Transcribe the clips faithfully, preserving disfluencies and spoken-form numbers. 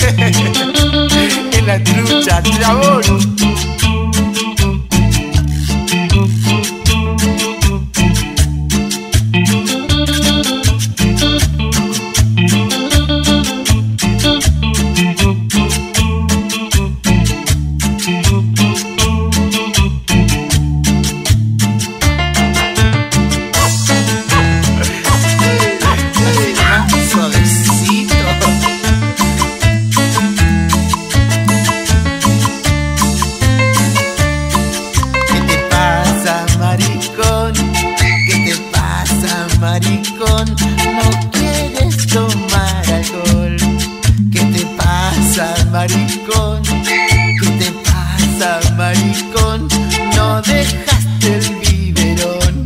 En la trucha, chabón. Maricón, no quieres tomar alcohol. ¿Qué te pasa, maricón? ¿Qué te pasa, maricón? No dejaste el biberón.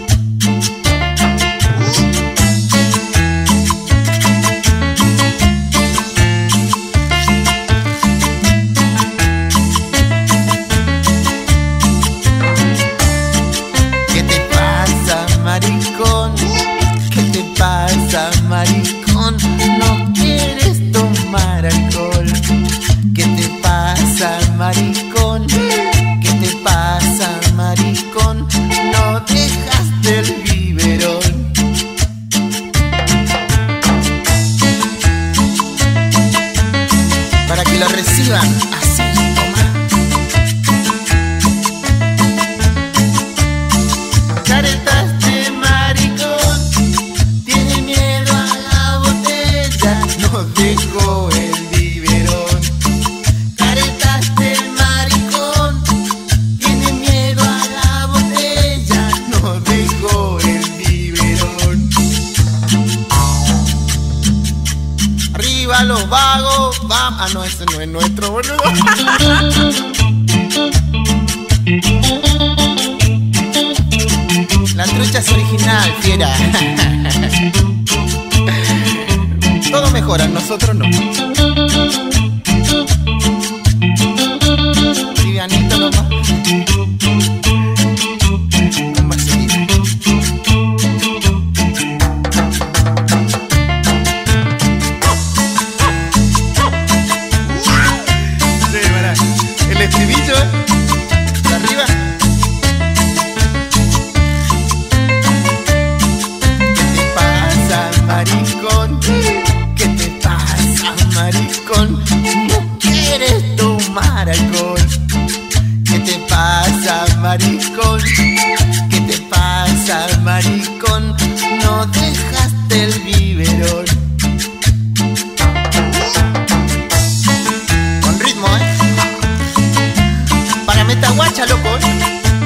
¿Qué te pasa, maricón? ¿Qué te pasa, maricón? No quieres tomar alcohol. ¿Qué te pasa, maricón? ¿Qué te pasa, maricón? No dejaste el biberón. Para que lo reciban así, toma. Caretas de maricón, tiene miedo a la botella, no dejó el biberón. Caretas de maricón, tiene miedo a la botella, no dejó el biberón. Arriba los vagos, vamos. Ah, no, ese no es nuestro, boludo. La trucha es original, fiera. Todo mejora, nosotros no. Livianito nomás. Con vaselina. Sí, para. El estribillo, de arriba. Maricón, ¿qué te pasa, maricón? No quieres tomar alcohol. ¿Qué te pasa, maricón? ¿Qué te pasa, maricón? No dejaste el biberón. Con ritmo, ¿eh? Para metaguacha, loco, ¿eh?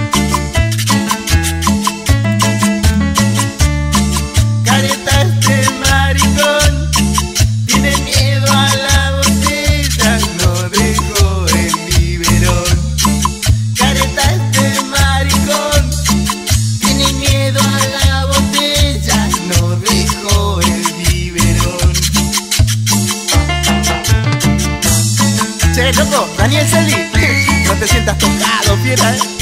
Caretas de maricón, tiene miedo a la botella, no dejó el biberón. Caretas de maricón, tiene miedo a la botella, no dejó el biberón. Che, loco, Daniel Celi, no te sientas tocado, fiera, ¿eh?